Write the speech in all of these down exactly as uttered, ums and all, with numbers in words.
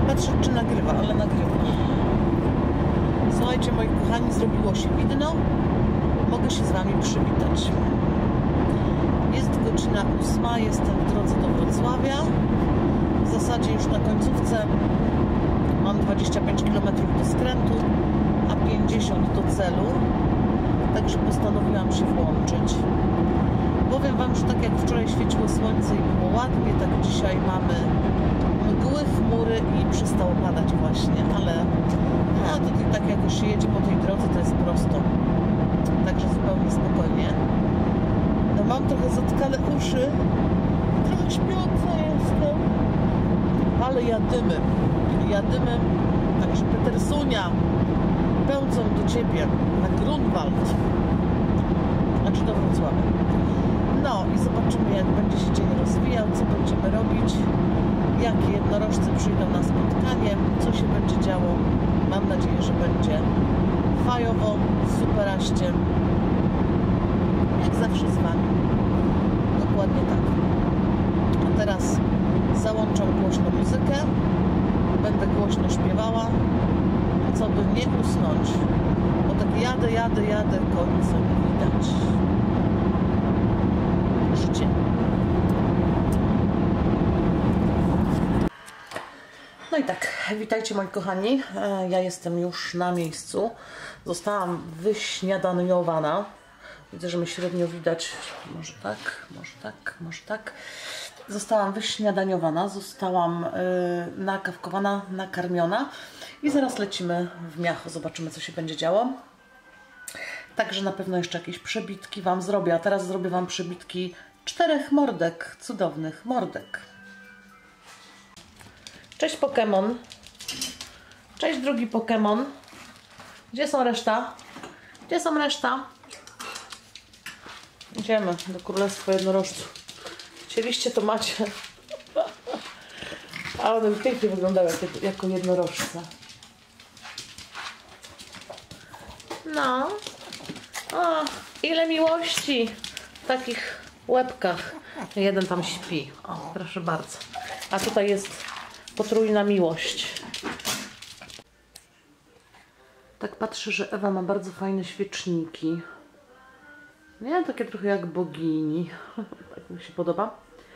Patrzę, czy nagrywa, ale nagrywa. Słuchajcie, moi kochani, zrobiło się widno. Mogę się z Wami przywitać. Jest godzina ósma, jestem w drodze do Wrocławia. W zasadzie już na końcówce. Mam dwadzieścia pięć kilometrów do skrętu, a pięćdziesiąt do celu. Także postanowiłam się włączyć. Powiem Wam, że tak jak wczoraj świeciło słońce i było ładnie, tak dzisiaj mamy mgły, chmury i przestało padać właśnie, ale a, to tak jak już się jedzie po tej drodze, to jest prosto. Także zupełnie spokojnie. No, mam trochę zatkane uszy, trochę śpiąca jestem, ale jadymy, jadymy, także Petersunia, pędzą do Ciebie na Grunwald, znaczy do Wrocławia. No i zobaczymy, jak będzie się dzień rozwijał, co będziemy robić, jakie jednorożce przyjdą na spotkanie, co się będzie działo. Mam nadzieję, że będzie fajowo, superaście, jak zawsze z Wami. Dokładnie tak. A teraz załączam głośno muzykę, będę głośno śpiewała, co by nie usnąć, bo tak jadę, jadę, jadę, końca nie widać. Życie. No i tak, witajcie moi kochani, ja jestem już na miejscu, zostałam wyśniadaniowana, widzę, że mnie średnio widać, może tak, może tak, może tak, zostałam wyśniadaniowana, zostałam yy, nakawkowana, nakarmiona i zaraz lecimy w miacho, zobaczymy, co się będzie działo. Także na pewno jeszcze jakieś przebitki Wam zrobię, a teraz zrobię Wam przebitki czterech mordek, cudownych mordek. Cześć Pokémon. Cześć drugi Pokémon. Gdzie są reszta? Gdzie są reszta? Idziemy do Królestwa Jednorożców. Chcieliście, to macie. A one pięknie wyglądały jak, jako jednorożce. No. O, ile miłości w takich łebkach. Jeden tam śpi. O, proszę bardzo. A tutaj jest potrójna miłość. Tak patrzę, że Ewa ma bardzo fajne świeczniki. Nie, takie trochę jak bogini. Tak mi się podoba.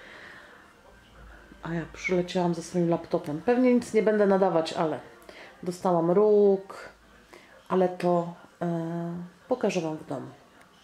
A ja przyleciałam ze swoim laptopem. Pewnie nic nie będę nadawać, ale dostałam róg. Ale to e, pokażę Wam w domu.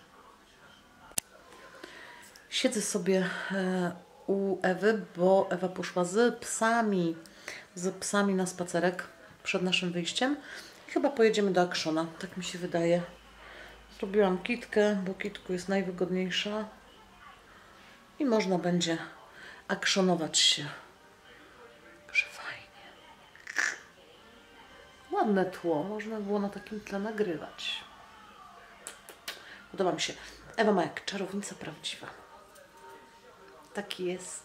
Siedzę sobie e, u Ewy, bo Ewa poszła z psami, z psami na spacerek przed naszym wyjściem. I chyba pojedziemy do Akszona, tak mi się wydaje. Zrobiłam kitkę, bo kitku jest najwygodniejsza. I można będzie akszonować się. Proszę, fajnie. Ładne tło, można było na takim tle nagrywać. Podoba mi się. Ewa ma jak czarownica prawdziwa. Taki jest.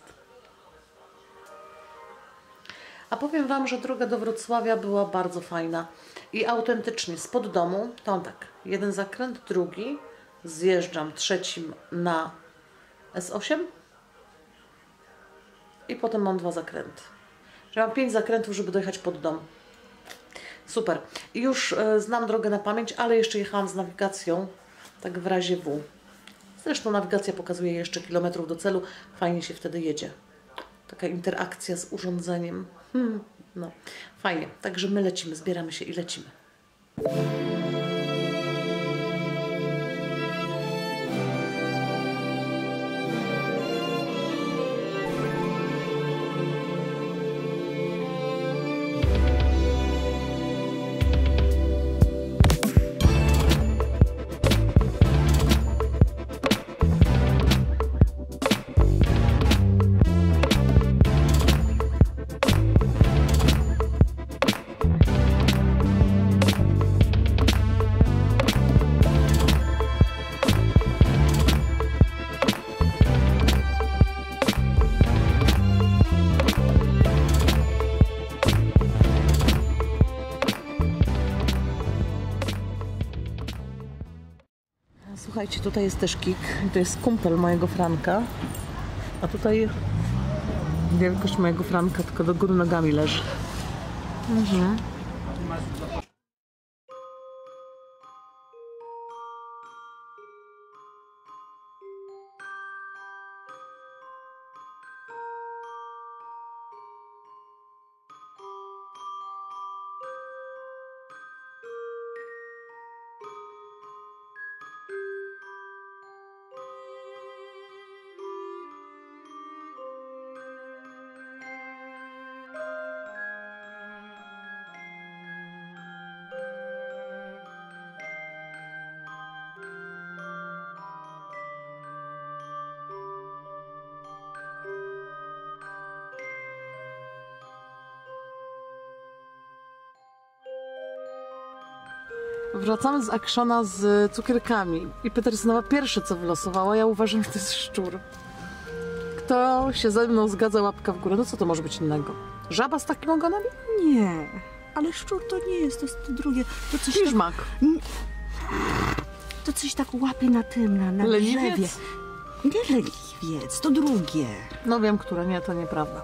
A powiem Wam, że droga do Wrocławia była bardzo fajna. I autentycznie spod domu, to on tak, jeden zakręt, drugi, zjeżdżam trzecim na S osiem i potem mam dwa zakręty. Że mam pięć zakrętów, żeby dojechać pod dom. Super. I już e, znam drogę na pamięć, ale jeszcze jechałam z nawigacją, tak w razie W. Zresztą nawigacja pokazuje jeszcze kilometrów do celu. Fajnie się wtedy jedzie. Taka interakcja z urządzeniem. Hmm, no, fajnie. Także my lecimy, zbieramy się i lecimy. Słuchajcie, tutaj jest też Kik. To jest kumpel mojego Franka. A tutaj wielkość mojego Franka tylko do góry nogami leży. Mhm. Wracamy z Actiona z cukierkami i Petersynowa pierwsze co wylosowała, ja uważam, że to jest szczur. Kto się ze mną zgadza, łapka w górę. No co to może być innego? Żaba z takim ogonem? Nie, ale szczur to nie jest, to jest to drugie. To coś Piżmak. Tak, to coś tak łapie na tym, na, na drzewie. Leniwiec? Nie leniwiec, to drugie. No wiem, które. Nie, to nieprawda.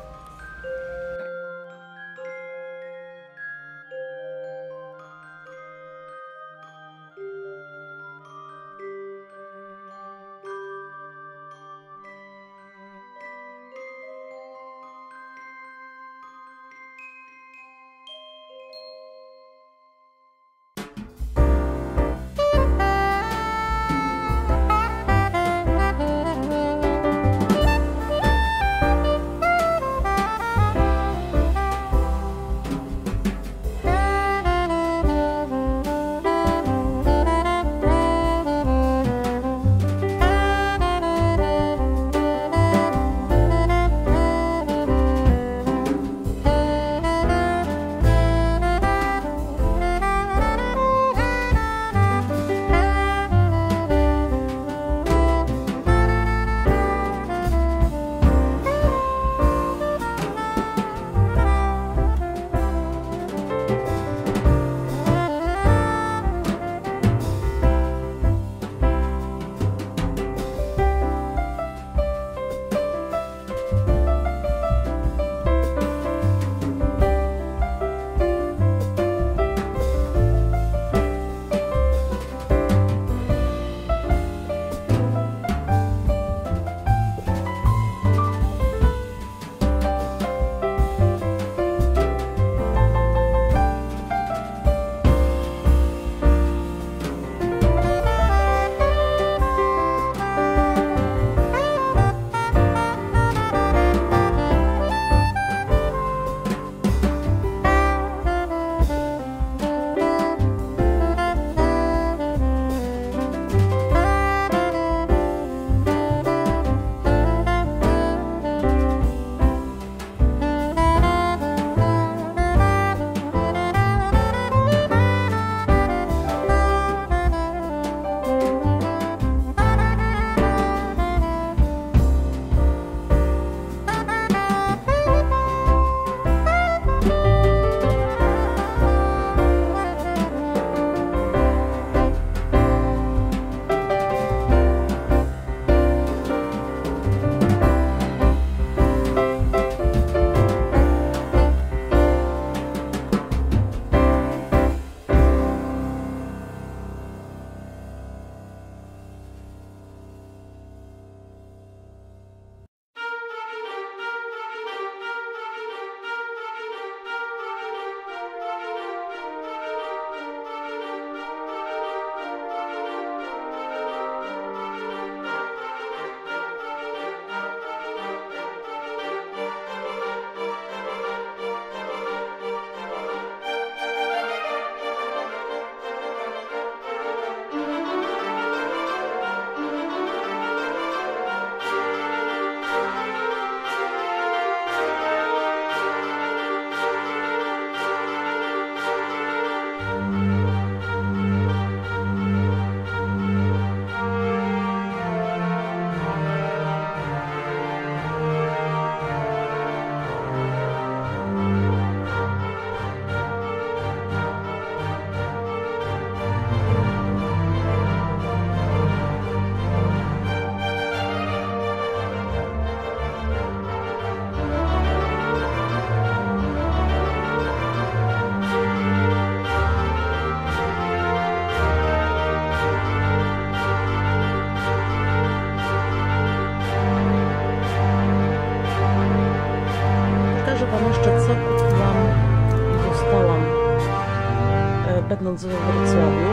będąc we Wrocławiu,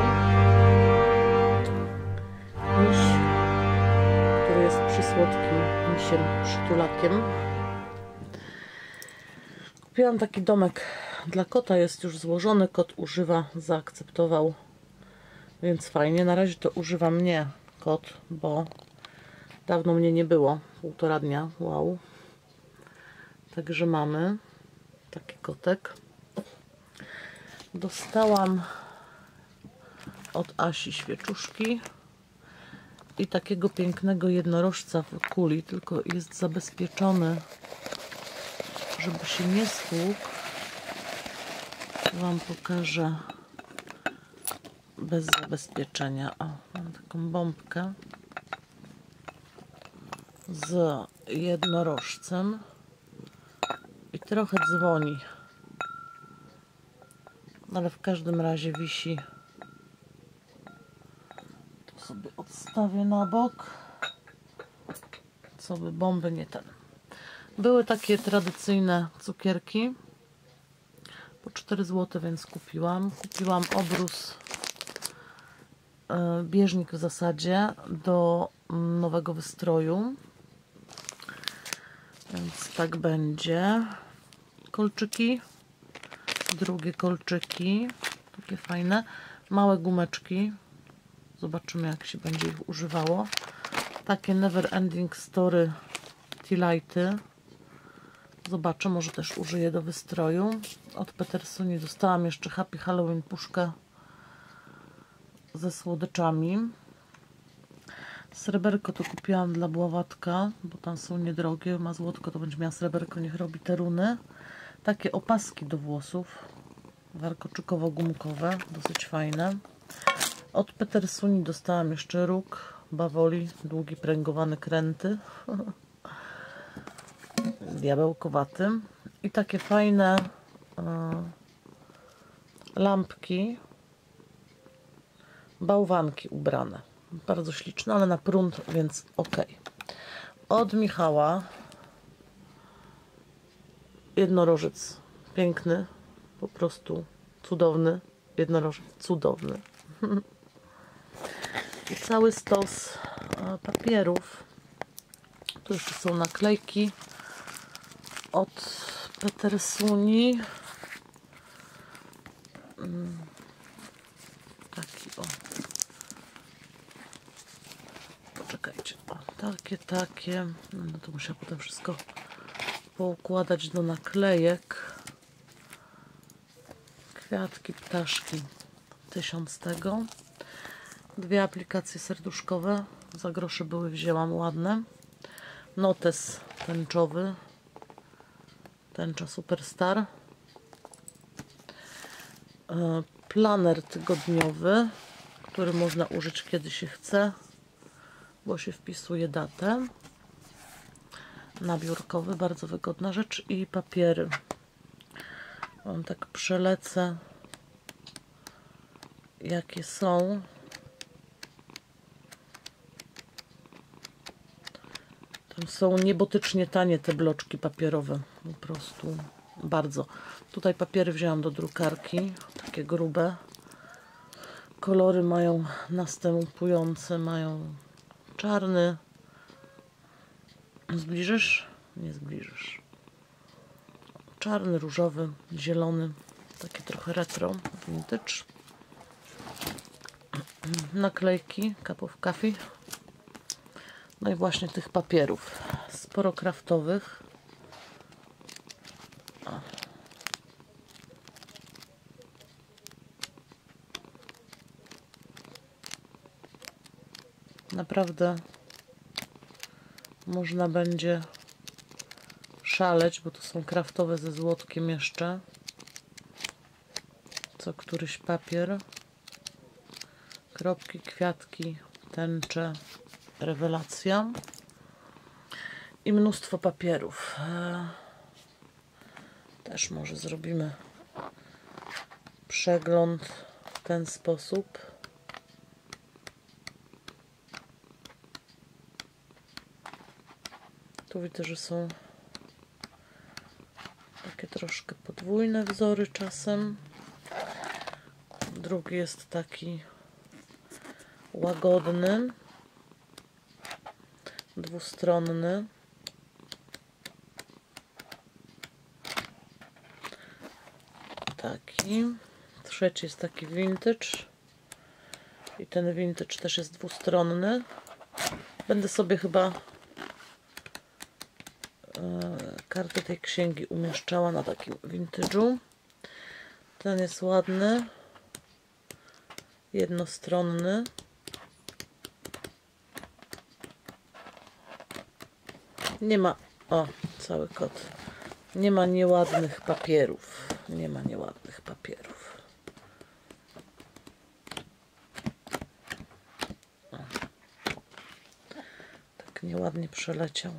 miś, który jest przysłodkim misiem przytulakiem. Kupiłam taki domek dla kota, jest już złożony, kot używa, zaakceptował, więc fajnie. Na razie to używa mnie kot, bo dawno mnie nie było, półtora dnia, wow. Także mamy taki kotek. Dostałam od Asi świeczuszki i takiego pięknego jednorożca w kuli, tylko jest zabezpieczony, żeby się nie stłukł. Wam pokażę bez zabezpieczenia. O, mam taką bombkę z jednorożcem i trochę dzwoni, ale w każdym razie wisi. To sobie odstawię na bok, co by bomby nie ten. Były takie tradycyjne cukierki po cztery złote, więc kupiłam. Kupiłam obrus, yy, bieżnik w zasadzie do nowego wystroju. Więc tak będzie. Kolczyki. Drugie kolczyki. Takie fajne. Małe gumeczki. Zobaczymy, jak się będzie ich używało. Takie Never Ending Story Tea Lighty. Zobaczę, może też użyję do wystroju. Od Petersuni dostałam jeszcze Happy Halloween puszkę ze słodyczami. Sreberko to kupiłam dla Bławatka, bo tam są niedrogie. Ma złotko, to będzie miała sreberko, niech robi te runy. Takie opaski do włosów, warkoczykowo-gumkowe, dosyć fajne. Od Petersuni dostałam jeszcze róg bawoli, długi pręgowany kręty, diabełkowaty. I takie fajne y, lampki, bałwanki ubrane. Bardzo śliczne, ale na prąd, więc ok. Od Michała jednorożec. Piękny, po prostu cudowny. Jednorożec cudowny. I cały stos papierów. Tu jeszcze są naklejki od Petersuni. Taki o. Poczekajcie. O, takie, takie. No to muszę potem wszystko poukładać do naklejek. Kwiatki, ptaszki. Tysiąc tego. Dwie aplikacje serduszkowe. Za grosze były, wzięłam, ładne. Notes tęczowy. Tęcza Superstar. Planer tygodniowy, który można użyć kiedy się chce, bo się wpisuje datę. Nabiórkowy, bardzo wygodna rzecz. I papiery. Wam tak przelecę, jakie są. Tam są niebotycznie tanie te bloczki papierowe. Po prostu bardzo. Tutaj papiery wzięłam do drukarki. Takie grube. Kolory mają następujące. Mają czarny. Zbliżysz? Nie zbliżysz. Czarny, różowy, zielony. Takie trochę retro. Vintage. Naklejki. Cup of Coffee. No i właśnie tych papierów. Sporo kraftowych. O. Naprawdę można będzie szaleć, bo to są kraftowe ze złotkiem jeszcze. Co któryś papier. Kropki, kwiatki, tęcze. Rewelacja. I mnóstwo papierów. Też może zrobimy przegląd w ten sposób. Tu widzę, że są takie troszkę podwójne wzory czasem. Drugi jest taki łagodny, dwustronny. Taki. Trzeci jest taki vintage. I ten vintage też jest dwustronny. Będę sobie chyba kartę tej księgi umieszczała na takim vintage'u. Ten jest ładny, jednostronny. Nie ma, o, cały kod. Nie ma nieładnych papierów. Nie ma nieładnych papierów. O. Tak nieładnie przeleciał.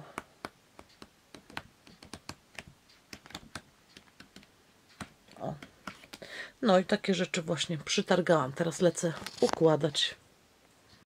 O. No i takie rzeczy właśnie przytargałam. Teraz lecę układać.